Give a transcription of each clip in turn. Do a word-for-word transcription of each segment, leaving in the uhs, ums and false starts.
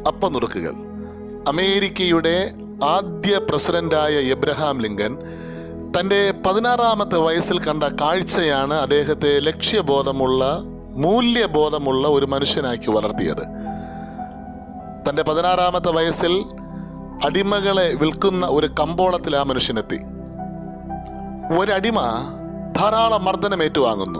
അപ്പനുറുക്കുകൾ. അമേരിക്കയുടെ ആദ്യ പ്രസിഡന്റായ എബ്രഹാം ലിങ്കൻ തൻ്റെ പതിനാറാമത്തെ വയസ്സിൽ കണ്ട കാഴ്ചയാണ് അദ്ദേഹത്തെ ലക്ഷ്യബോധമുള്ള മൂല്യബോധമുള്ള ഒരു മനുഷ്യനാക്കി വളർത്തിയത്. തൻ്റെ പതിനാറാമത്തെ വയസ്സിൽ അടിമകളെ വിൽക്കുന്ന ഒരു കമ്പോളത്തിൽ ആ മനുഷ്യനെത്തി. ഒരടിമ ധാരാളം മർദ്ദനം ഏറ്റുവാങ്ങുന്നു.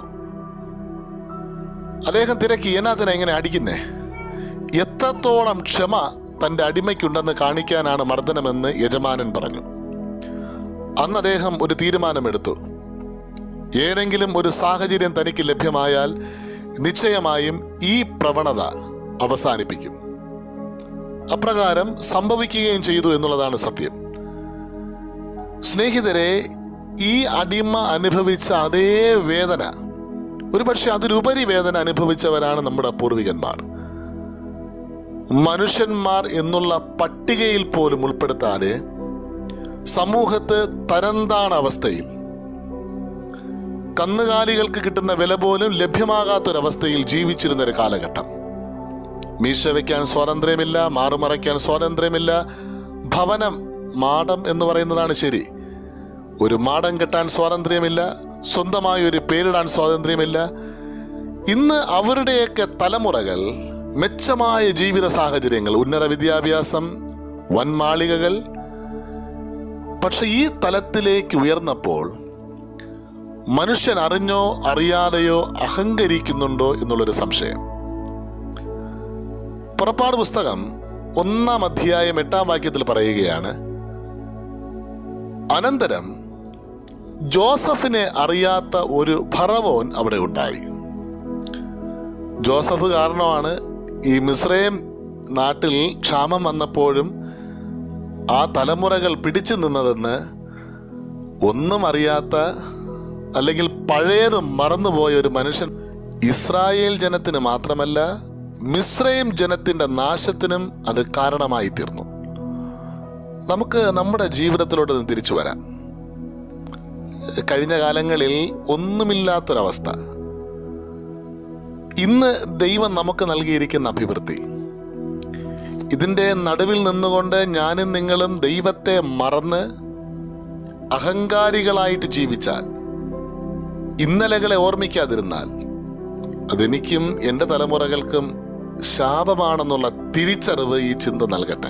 അദ്ദേഹം തിരക്കി, എന്നാത്തിനെ എങ്ങനെ അടിക്കുന്നേ? എത്രത്തോളം ക്ഷമ തൻ്റെ അടിമയ്ക്കുണ്ടെന്ന് കാണിക്കാനാണ് മർദ്ദനമെന്ന് യജമാനൻ പറഞ്ഞു. അന്ന് അദ്ദേഹം ഒരു തീരുമാനമെടുത്തു. ഏതെങ്കിലും ഒരു സാഹചര്യം തനിക്ക് ലഭ്യമായാൽ നിശ്ചയമായും ഈ പ്രവണത അവസാനിപ്പിക്കും. അപ്രകാരം സംഭവിക്കുകയും ചെയ്തു എന്നുള്ളതാണ് സത്യം. സ്നേഹിതരെ, ഈ അടിമ അനുഭവിച്ച അതേ വേദന, ഒരുപക്ഷെ അതിലുപരി വേദന അനുഭവിച്ചവരാണ് നമ്മുടെ പൂർവികന്മാർ. മനുഷ്യന്മാർ എന്നുള്ള പട്ടികയിൽ പോലും ഉൾപ്പെടുത്താതെ സമൂഹത്ത് തരംതാണ അവസ്ഥയിൽ, കന്നുകാലികൾക്ക് കിട്ടുന്ന വില പോലും ലഭ്യമാകാത്തൊരവസ്ഥയിൽ ജീവിച്ചിരുന്നൊരു കാലഘട്ടം. മീശ വയ്ക്കാൻ സ്വാതന്ത്ര്യമില്ല, മാറുമറയ്ക്കാൻ സ്വാതന്ത്ര്യമില്ല. ഭവനം, മാടം എന്ന് പറയുന്നതാണ് ശരി, ഒരു മാടം കെട്ടാൻ സ്വാതന്ത്ര്യമില്ല, സ്വന്തമായി ഒരു പേരിടാൻ സ്വാതന്ത്ര്യമില്ല. ഇന്ന് അവരുടെയൊക്കെ തലമുറകൾ മെച്ചമായ ജീവിത സാഹചര്യങ്ങൾ, ഉന്നത വിദ്യാഭ്യാസം, വൻമാളികകൾ. പക്ഷെ ഈ തലത്തിലേക്ക് ഉയർന്നപ്പോൾ മനുഷ്യൻ അറിഞ്ഞോ അറിയാതെയോ അഹങ്കരിക്കുന്നുണ്ടോ എന്നുള്ളൊരു സംശയം. പുറപ്പാട് പുസ്തകം ഒന്നാം അധ്യായം എട്ടാം വാക്യത്തിൽ പറയുകയാണ്, അനന്തരം ജോസഫിനെ അറിയാത്ത ഒരു ഫറവോൻ അവിടെ ഉണ്ടായി. ജോസഫ് കാരണമാണ് ഈ മിസ്രൈം നാട്ടിൽ ക്ഷാമം വന്നപ്പോഴും ആ തലമുറകൾ പിടിച്ചു നിന്നതെന്ന് ഒന്നും അറിയാത്ത, അല്ലെങ്കിൽ പഴയത് മറന്നുപോയ ഒരു മനുഷ്യൻ ഇസ്രായേൽ ജനത്തിന് മാത്രമല്ല മിസ്രൈം ജനത്തിൻ്റെ നാശത്തിനും അത് കാരണമായി തീർന്നു. നമുക്ക് നമ്മുടെ ജീവിതത്തിലോട്ട് തിരിച്ചു വരാം. കഴിഞ്ഞ കാലങ്ങളിൽ ഒന്നുമില്ലാത്തൊരവസ്ഥ, ഇന്ന് ദൈവം നമുക്ക് നൽകിയിരിക്കുന്ന അഭിവൃദ്ധി, ഇതിൻ്റെ നടുവിൽ നിന്നുകൊണ്ട് ഞാനും നിങ്ങളും ദൈവത്തെ മറന്ന് അഹങ്കാരികളായിട്ട് ജീവിച്ചാൽ, ഇന്നലകളെ ഓർമ്മിക്കാതിരുന്നാൽ, അതെനിക്കും എൻ്റെ തലമുറകൾക്കും ശാപമാണെന്നുള്ള തിരിച്ചറിവ് ഈ ചിന്ത നൽകട്ടെ.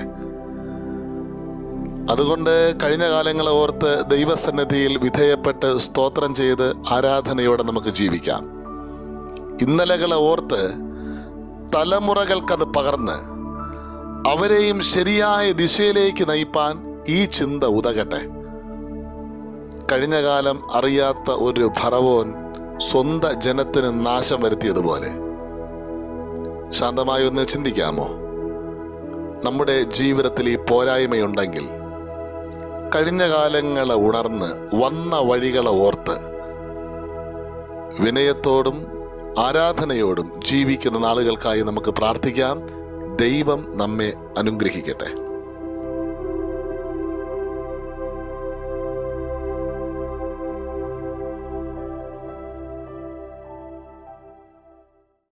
അതുകൊണ്ട് കഴിഞ്ഞ കാലങ്ങളെ ഓർത്ത് ദൈവസന്നിധിയിൽ വിധേയപ്പെട്ട് സ്തോത്രം ചെയ്ത് ആരാധനയോടെ നമുക്ക് ജീവിക്കാം. ഇന്നലകളെ ഓർത്ത് തലമുറകൾക്കത് പകർന്ന് അവരെയും ശരിയായ ദിശയിലേക്ക് നയിപ്പാൻ ഈ ചിന്ത ഉതകട്ടെ. കഴിഞ്ഞ കാലം അറിയാത്ത ഒരു ഫറവോൻ സ്വന്തം ജനത്തിന് നാശം വരുത്തിയതുപോലെ ശാന്തമായി ഒന്ന് ചിന്തിക്കാമോ? നമ്മുടെ ജീവിതത്തിൽ ഈ പോരായ്മയുണ്ടെങ്കിൽ കഴിഞ്ഞ കാലങ്ങളെ ഉണർന്ന് വന്ന വഴികളെ ഓർത്ത് വിനയത്തോടും ആരാധനയോടും ജീവിക്കുന്ന നാളുകൾക്കായി നമുക്ക് പ്രാർത്ഥിക്കാം. ദൈവം നമ്മെ അനുഗ്രഹിക്കട്ടെ.